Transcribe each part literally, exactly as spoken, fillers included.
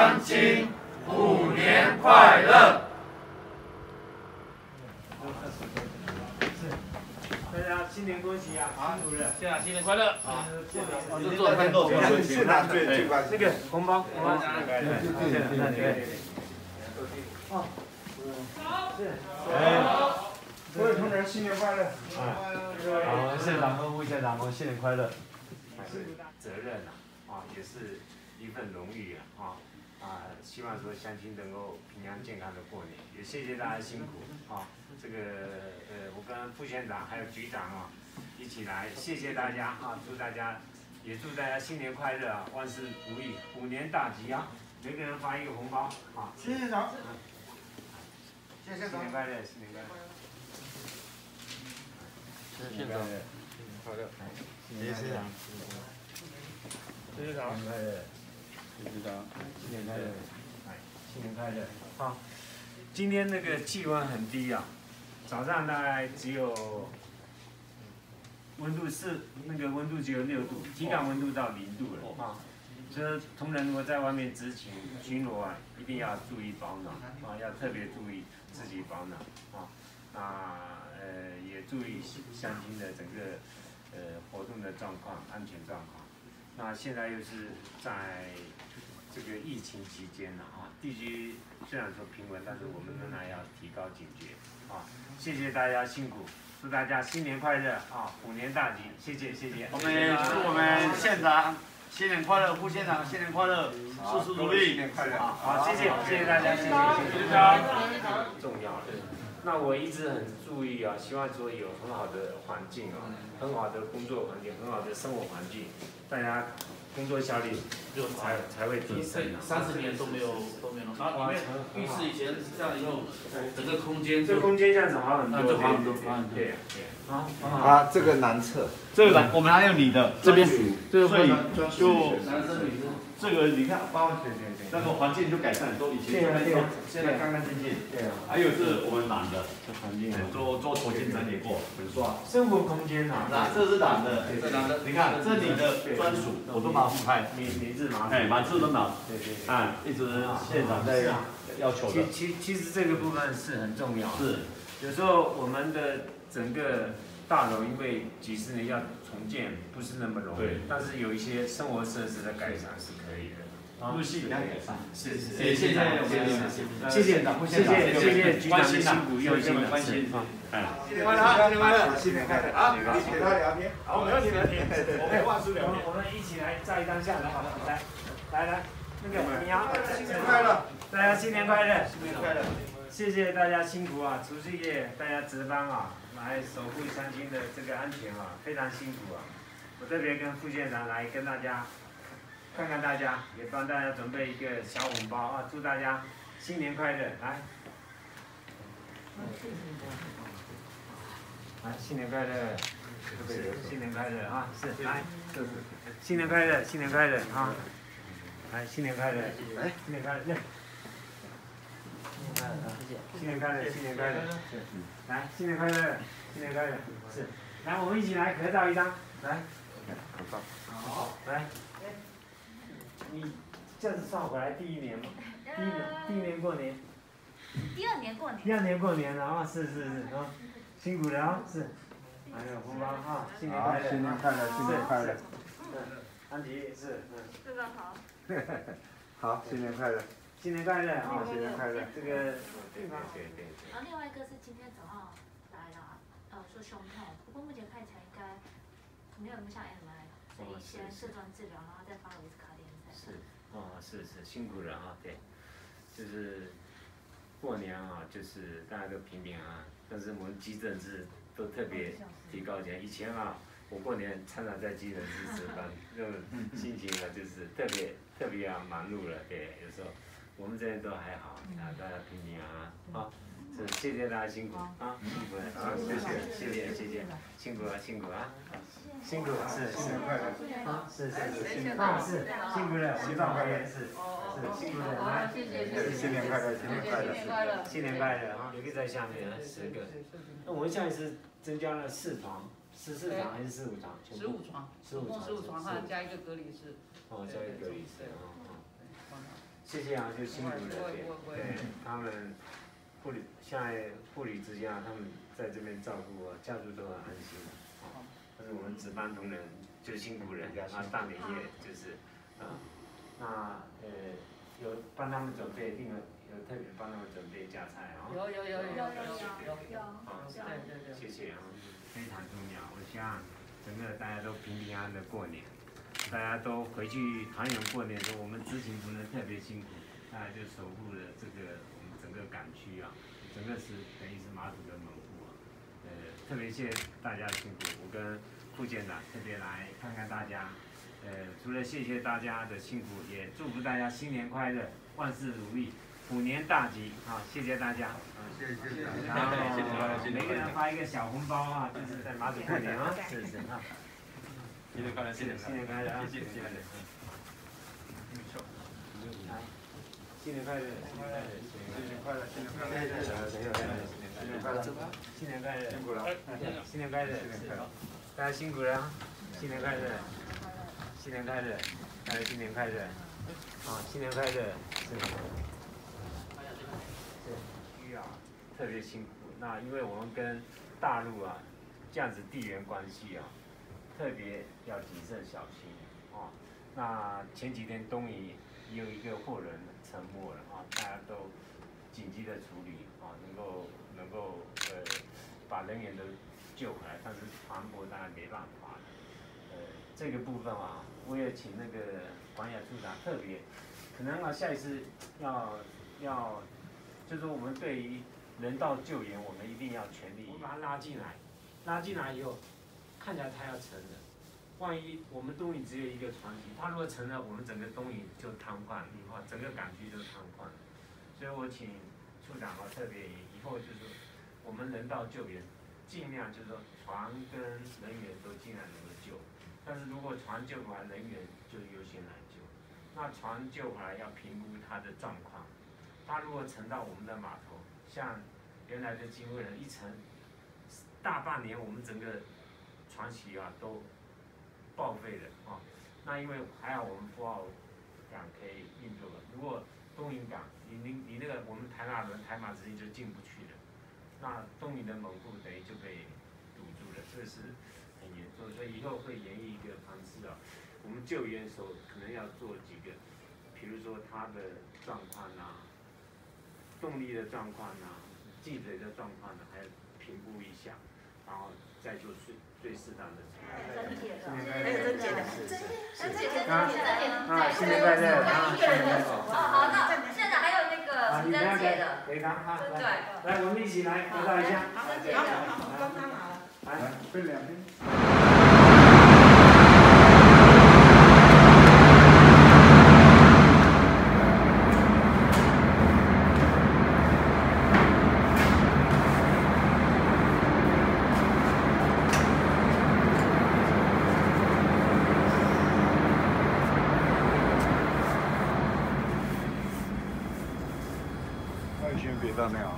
乡亲，虎年快乐！ 大家新年恭喜啊！辛苦了， 现在新年快乐啊！ 都做饭都做饭， 现场最最关那个红包，红包，对对对对。哦，好，是，哎，各位同仁新年快乐！好，县长和副县长们新年快乐！ 责任啊，啊，也是一份荣誉啊，啊啊，希望说乡亲能够平安健康的过年，也谢谢大家辛苦啊。这个呃，我跟副县长还有局长啊一起来，谢谢大家啊，祝大家也祝大家新年快乐啊，万事如意，虎年大吉啊！每个人发一个红包啊！ 谢谢县长，谢谢县长， 新年快乐，新年快乐！ 谢谢县长，快乐，谢谢县长。 谢谢长， 新年快乐，谢谢长， 新年快乐，哎，新年快乐！好，今天那个气温很低啊，早上大概只有温度是那个温度只有六度，体感温度到零度了啊。所以同仁如果在外面执勤巡逻啊，一定要注意保暖啊，要特别注意自己保暖啊。那呃也注意乡亲的整个呃活动的状况、安全状况。那现在又是在这个疫情期间了啊，地区虽然说平稳，但是我们仍然要提高警觉啊！谢谢大家辛苦，祝大家新年快乐啊，虎年大吉！谢谢谢谢。 我们祝我们县长新年快乐，副县长新年快乐，事事如意， 新年快乐！ 好，谢谢谢谢大家，谢谢谢谢大家。重要的。那我一直很注意啊，希望说有很好的环境啊，很好的工作环境，很好的生活环境，大家工作效率就才才会提升。 三十年都没有都没有弄，然后里面浴室以前这样以后，整个空间这空间这样子好很多， 就好很多，好很多。 对对。啊， 啊，这个难测， 这个我们还有你的这边，这个会就男生女生， 这个你看，包括对对对， 那个环境就改善很多，以前对啊， 现在干干净净。 对啊， 还有是我们染的， 这环境做做重新整理过，粉刷。 生活空间啊， 染这是染的，这染的，你看这你的专属，我都把它复开， 名名字嘛， 哎，满字都拿， 对对对， 啊，一直县长在要求的。 其其其实这个部分是很重要， 是， 有时候我们的整个大楼因为几十年要重建不是那么容易，但是有一些生活设施的改善是可以的。 入戏比较改善， 是是， 谢谢谢谢谢谢谢谢谢谢局长的辛苦用心的关心，哎， 新年快乐，新年快乐，新年快乐啊！你陪他聊天， 好，没问题没问题，我陪万叔聊天，我们一起来照一张相，来好，来来来，那个你好， 新年快乐， 大家新年快乐， 新年快乐， 谢谢大家辛苦啊，除夕夜大家值班啊，来守护乡亲的这个安全啊，非常辛苦啊，我特别跟副县长来跟大家。看看大家，也帮大家准备一个小红包啊！祝大家新年快乐！来，来，新年快乐！新年快乐啊！是，来，新年快乐，新年快乐啊！来，新年快乐！来，新年快乐！新年快乐，新年快乐！是，来，新年快乐，新年快乐！是，来，我们一起来合照一张，来，合照，好，来。你这样子算回来第一年吗？第一年，第一年过年。 第二年过年。 第二年过年了啊！是是是啊，辛苦了啊！是。还有红包啊！新年快乐！ 新年快乐，新年快乐。 嗯，安吉是嗯。 这个好。 好，新年快乐！ 新年快乐啊！ 新年快乐！ 这个对对对对。 然后另外一个是今天早上来了，呃，说胸痛，不过目前看起来应该没有那么像 M I， 所以先射状治疗，然后再发维斯卡点。 是，哦，是是辛苦了啊，对，就是过年啊，就是大家都平平安安，但是我们急诊室都特别提高起来。以前啊，我过年常常在急诊室值班，那种心情啊，就是特别特别啊忙碌了，对，有时候我们这边都还好，啊，大家平平安安啊。是，谢谢大家辛苦啊，辛苦了，谢谢谢谢谢谢，辛苦了辛苦啊，辛苦是新年快乐啊，是是是新年啊是辛苦了，习长也是是辛苦了，来新年快乐，新年快乐， 新年快乐啊，有个在下面十个，那我们现在是增加了四床，十四床还是十五床？ 十五床， 十五床， 十五床，还加一个隔离室。 哦，加一个隔离室啊啊。 谢谢啊，就辛苦了，对，对他们护理现在护理之家，他们在这边照顾啊，家属都很安心啊。但是我们值班同仁就辛苦人，啊，大连夜就是啊，那呃有帮他们准备，另外有特别帮他们准备加菜啊。 有有有有有有有。 好，对对对，谢谢啊，非常重要。我希望整个大家都平平安安的过年。大家都回去团圆过年的时候，我们执行同仁特别辛苦，大家就守护了这个我们整个港区啊，整个是等于是马祖的门户啊。呃，特别谢谢大家的辛苦，我跟副县长特别来看看大家。呃，除了谢谢大家的辛苦，也祝福大家新年快乐，万事如意，虎年大吉啊！谢谢大家。 谢谢谢谢。 然后每个人发一个小红包啊，就是在马祖过年啊，是是啊。新年快乐，新年新年快乐啊！谢谢谢谢。没错。来，新年快乐，新年快乐，新年快乐，新年快乐，新年快乐，新年快乐，辛苦了，新年快乐，新年快乐，大家辛苦了啊！新年快乐，新年快乐，大家新年快乐，啊，新年快乐，是。需要特别辛苦，那因为我们跟大陆啊这样子地缘关系啊。特别要谨慎小心啊！那前几天东引也有一个货轮沉没了啊，大家都紧急的处理啊，能够能够呃把人员都救回来，但是船舶当然没办法了。呃，这个部分啊，我也请那个管雅处长特别，可能啊下一次要要，就是说我们对于人道救援，我们一定要全力，我们把他拉进来，拉进来以后。看起来他要沉了，万一我们东引只有一个船体，他如果沉了，我们整个东引就瘫痪了，啊，整个港区就瘫痪了。所以我请处长啊，特别以后就是我们人道救援，尽量就是说船跟人员都尽量能够救，但是如果船救回来，人员就优先来救。那船救回来要评估它的状况，它如果沉到我们的码头，像原来的金惠人一沉，大半年我们整个。船期啊都报废了啊，那因为还好我们富澳港可以运作了。如果东引港你你你那个我们台马轮台马直接就进不去了，那东引的门户等于就被堵住了，这个是很严重，所以以后会研议一个方式啊，我们救援的时候可能要做几个，比如说它的状况啊，动力的状况啊，进水的状况呢，还要评估一下，然后再做最最适当的处理。 还有甄姐的，甄姐的， 啊啊，新年快乐啊！新年快乐！ 哦，好，那现在还有那个是甄姐的， 给他啊， 对， 来，我们一起来合照一下。 甄姐的，刚刚好了， 来， 分两边。别到那样。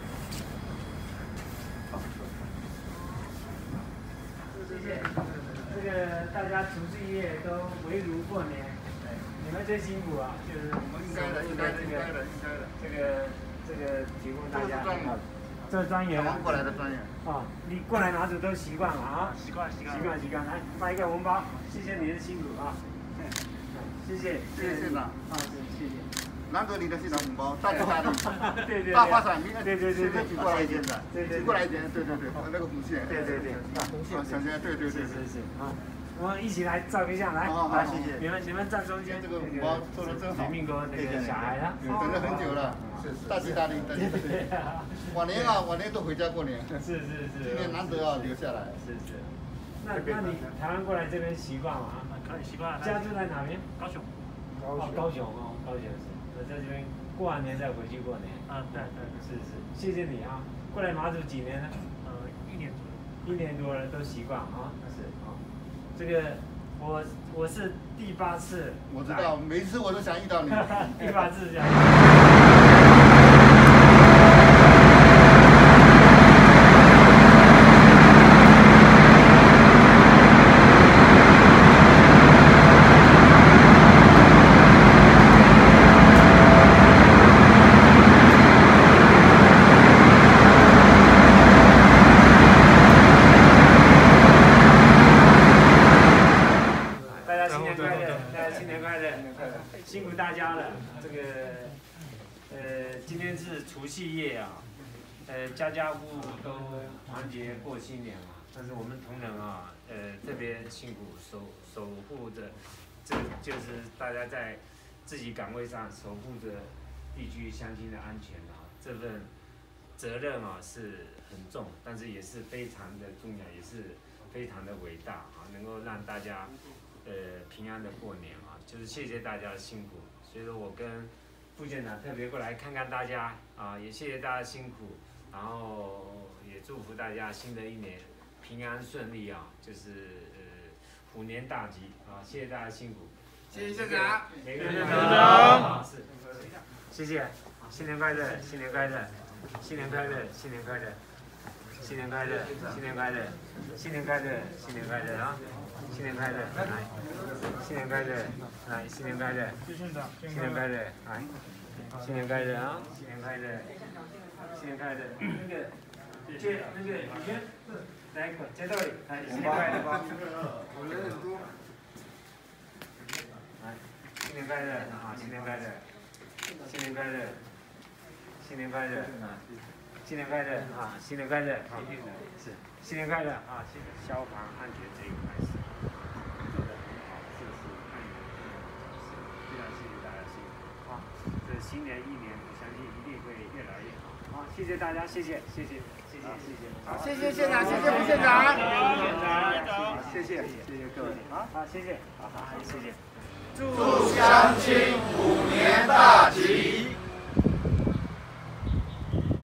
谢谢。这个大家除夕夜都围炉过年，你们最辛苦啊，就是我们应该的，应该的，应该的，应该的。 这个这个提供大家。这是专员。 台湾过来的专员。 啊，你过来马祖都习惯了啊。 习惯习惯。 习惯习惯，来发一个红包，谢谢你的辛苦啊。谢谢谢谢县长。 啊，谢谢。 难得你的县长红包，大吉大利， 对对， 大发展，你对对对对， 举过来一点的， 对对， 举过来一点，对对对，那个红线， 对对对， 红线，小心，对对对， 是是是，啊，我们一起来照个相，来， 来，谢谢， 你们你们站中间， 这个红包做的真好， 民国那个小孩啊， 等了很久了，大吉大利，大吉大利，往年啊，往年都回家过年， 是是是， 今年难得啊留下来， 是是，那那你台湾过来这边习惯吗？ 可以习惯。 家住在哪边？ 高雄。 哦，高雄哦，高雄是，我在这边过完年再回去过年。 啊，对对， 是是，谢谢你啊。过来马祖几年了？ 呃，一年左右。 一年多了，都习惯啊。是啊，这个我我是第八次。 我知道，每一次我都想遇到你。 第八次这样。 辛苦大家了。这个呃，今天是除夕夜啊，呃，家家户户都团结过新年啊。但是我们同仁啊，呃，特别辛苦守守护着，这就是大家在自己岗位上守护着地区乡亲的安全啊，这份责任啊是很重，但是也是非常的重要，也是非常的伟大啊，能够让大家呃平安的过年啊，就是谢谢大家的辛苦。所以说我跟副县长特别过来看看大家啊，也谢谢大家辛苦，然后也祝福大家新的一年平安顺利啊，就是呃虎年大吉啊，谢谢大家辛苦。 谢谢县长， 每个人都好，是，谢谢，新年快乐，新年快乐，新年快乐，新年快乐，新年快乐，新年快乐，新年快乐，新年快乐啊，新年快乐，来，新年快乐，来，新年快乐，新年快乐，来，新年快乐啊，新年快乐，新年快乐，那个接那个雨轩，来一个接到里，来，新年快乐吧。新年快乐啊！新年快乐！新年快乐！新年快乐啊！新年快乐啊！新年快乐啊！是新年快乐啊！消防安全这一块是做得很好，这是看你们非常谢谢大家辛苦啊！这新年一年，我相信一定会越来越好。好，谢谢大家，谢谢，谢谢，谢谢，谢谢。 好，谢谢县长，谢谢副县长， 谢谢，谢谢各位，好，好，谢谢，好好，谢谢。 祝乡亲虎年